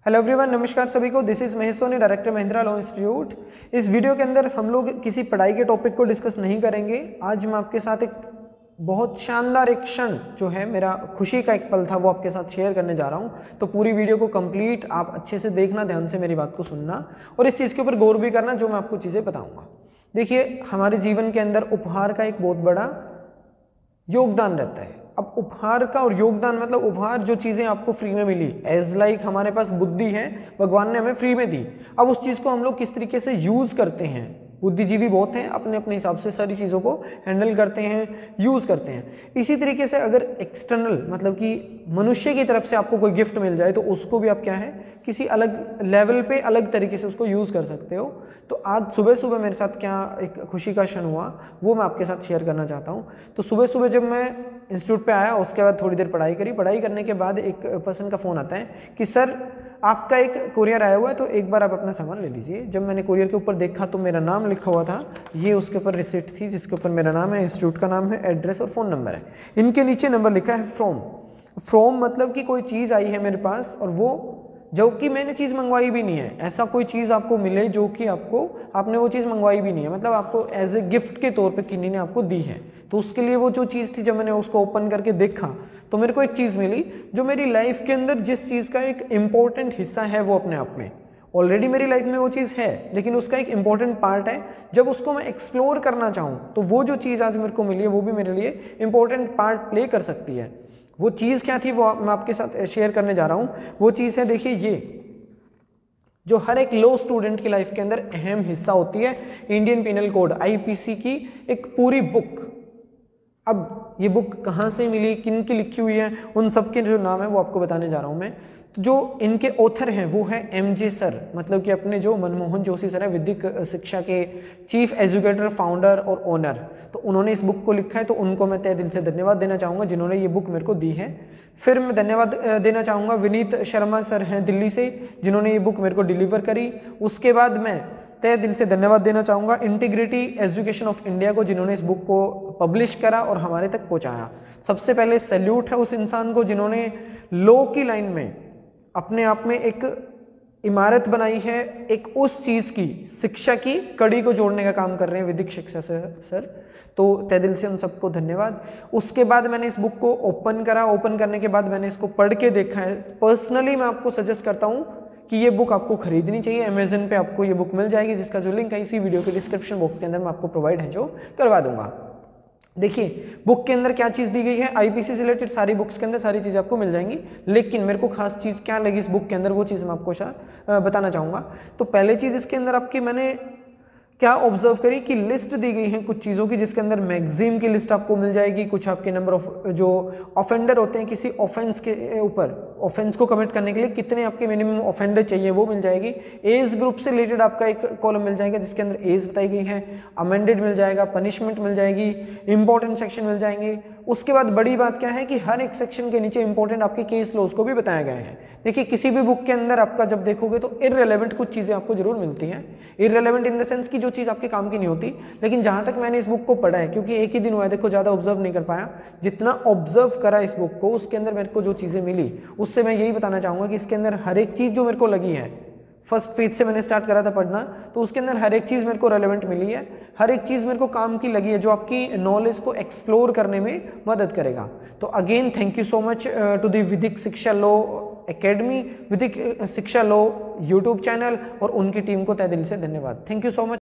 Hello everyone, नमस्कार सभी को। This is Mahesh Soni, director Mahindra law institute. इस वीडियो के अंदर हम लोग किसी पढ़ाई के टॉपिक को डिस्कस नहीं करेंगे। आज मैं आपके साथ एक बहुत शानदार एक क्षण जो है, मेरा खुशी का एक पल था, वो आपके साथ शेयर करने जा रहा हूँ। तो पूरी वीडियो को कंप्लीट आप अच्छे से देखना, ध्यान से मेरी बात को सुनना और इस चीज़ के ऊपर गौर भी करना जो मैं आपको चीज़ें बताऊँगा। देखिए, हमारे जीवन के अंदर उपहार का एक बहुत बड़ा योगदान रहता है। अब उपहार का और योगदान मतलब उपहार जो चीज़ें आपको फ्री में मिली, एज लाइक हमारे पास बुद्धि है, भगवान ने हमें फ्री में दी। अब उस चीज़ को हम लोग किस तरीके से यूज़ करते हैं, बुद्धिजीवी बहुत हैं, अपने अपने हिसाब से सारी चीज़ों को हैंडल करते हैं, यूज़ करते हैं। इसी तरीके से अगर एक्सटर्नल मतलब कि मनुष्य की तरफ से आपको कोई गिफ्ट मिल जाए तो उसको भी आप क्या है, किसी अलग लेवल पे अलग तरीके से उसको यूज़ कर सकते हो। तो आज सुबह सुबह मेरे साथ क्या एक खुशी का क्षण हुआ, वो मैं आपके साथ शेयर करना चाहता हूँ। तो सुबह सुबह जब मैं इंस्टीट्यूट पे आया, उसके बाद थोड़ी देर पढ़ाई करी। पढ़ाई करने के बाद एक पर्सन का फ़ोन आता है कि सर आपका एक कुरियर आया हुआ है, तो एक बार आप अपना सामान ले लीजिए। जब मैंने कुरियर के ऊपर देखा तो मेरा नाम लिखा हुआ था, ये उसके ऊपर रिसिप्ट थी जिसके ऊपर मेरा नाम है, इंस्टीट्यूट का नाम है, एड्रेस और फ़ोन नंबर है। इनके नीचे नंबर लिखा है फ्रॉम। फ्रॉम मतलब कि कोई चीज़ आई है मेरे पास और वो जो कि मैंने चीज़ मंगवाई भी नहीं है। ऐसा कोई चीज़ आपको मिले जो कि आपने वो चीज़ मंगवाई भी नहीं है, मतलब आपको एज ए गिफ्ट के तौर पे किन्हीं ने आपको दी है। तो उसके लिए वो जो चीज़ थी, जब मैंने उसको ओपन करके देखा तो मेरे को एक चीज़ मिली जो मेरी लाइफ के अंदर जिस चीज़ का एक इम्पोर्टेंट हिस्सा है वो अपने आप में ऑलरेडी मेरी लाइफ में वो चीज़ है, लेकिन उसका एक इम्पॉर्टेंट पार्ट है। जब उसको मैं एक्सप्लोर करना चाहूँ तो वो जो चीज़ आज मेरे को मिली है वो भी मेरे लिए इम्पोर्टेंट पार्ट प्ले कर सकती है। वो चीज़ क्या थी वो मैं आपके साथ शेयर करने जा रहा हूँ। वो चीज़ है, देखिए, ये जो हर एक लॉ स्टूडेंट की लाइफ के अंदर अहम हिस्सा होती है, इंडियन पिनल कोड आईपीसी की एक पूरी बुक। अब ये बुक कहाँ से मिली, किन की लिखी हुई है, उन सब के जो नाम है वो आपको बताने जा रहा हूँ मैं। तो जो इनके ऑथर हैं वो है एमजे सर, मतलब कि अपने जो मनमोहन जोशी सर है, विधिक शिक्षा के चीफ एजुकेटर, फाउंडर और ओनर। तो उन्होंने इस बुक को लिखा है, तो उनको मैं तहे दिल से धन्यवाद देना चाहूँगा जिन्होंने ये बुक मेरे को दी है। फिर मैं धन्यवाद देना चाहूँगा विनीत शर्मा सर हैं दिल्ली से, जिन्होंने ये बुक मेरे को डिलीवर करी। उसके बाद मैं तहे दिल से धन्यवाद देना चाहूँगा इंटीग्रिटी एजुकेशन ऑफ इंडिया को, जिन्होंने इस बुक को पब्लिश करा और हमारे तक पहुँचाया। सबसे पहले सैल्यूट है उस इंसान को जिन्होंने लॉ की लाइन में अपने आप में एक इमारत बनाई है, एक उस चीज़ की शिक्षा की कड़ी को जोड़ने का काम कर रहे हैं विधिक शिक्षा सर। तो तहे दिल से उन सबको धन्यवाद। उसके बाद मैंने इस बुक को ओपन करा। ओपन करने के बाद मैंने इसको पढ़ के देखा है। पर्सनली मैं आपको सजेस्ट करता हूँ कि ये बुक आपको खरीदनी चाहिए। अमेजन पे आपको ये बुक मिल जाएगी, जिसका जो लिंक है इसी वीडियो के डिस्क्रिप्शन बॉक्स के अंदर मैं आपको प्रोवाइड है जो करवा दूंगा। देखिए, बुक के अंदर क्या चीज़ दी गई है, आईपीसी से रिलेटेड सारी बुक्स के अंदर सारी चीज़ें आपको मिल जाएंगी, लेकिन मेरे को खास चीज़ क्या लगी इस बुक के अंदर वो चीज़ मैं आपको बताना चाहूँगा। तो पहले चीज़ इसके अंदर आपकी मैंने क्या ऑब्जर्व करी कि लिस्ट दी गई है कुछ चीज़ों की, जिसके अंदर मैगजीम की लिस्ट आपको मिल जाएगी, कुछ आपके नंबर ऑफ जो ऑफेंडर होते हैं किसी ऑफेंस के ऊपर, ऑफेंस को कमिट करने के लिए कितने आपके मिनिमम ऑफेंडर चाहिए वो मिल जाएगी। एज ग्रुप से रिलेटेड आपका एक कॉलम मिल जाएगा जिसके अंदर एज बताई गई है, अमेंडेड मिल जाएगा, पनिशमेंट मिल जाएगी, इंपॉर्टेंट सेक्शन मिल जाएंगे। उसके बाद बड़ी बात क्या है कि हर एक सेक्शन के नीचे इंपॉर्टेंट आपके केस लॉज को भी बताया गया है। देखिए, किसी भी बुक के अंदर आपका जब देखोगे तो इररिलेवेंट कुछ चीज़ें आपको जरूर मिलती हैं। इररिलेवेंट इन द सेंस की जो चीज़ आपके काम की नहीं होती, लेकिन जहाँ तक मैंने इस बुक को पढ़ा है, क्योंकि एक ही दिन हुआ है, देखो ज़्यादा ऑब्जर्व नहीं कर पाया, जितना ऑब्जर्व करा इस बुक को उसके अंदर मेरे को जो चीज़ें मिली उससे मैं यही बताना चाहूँगा कि इसके अंदर हर एक चीज़ जो मेरे को लगी है, फर्स्ट पेज से मैंने स्टार्ट करा था पढ़ना, तो उसके अंदर हर एक चीज़ मेरे को रेलेवेंट मिली है, हर एक चीज़ मेरे को काम की लगी है जो आपकी नॉलेज को एक्सप्लोर करने में मदद करेगा। तो again thank you so much to the Vidhik Shiksha law academy, विधिक शिक्षा लॉ यूट्यूब चैनल और उनकी टीम को तहे दिल से धन्यवाद। Thank you so much.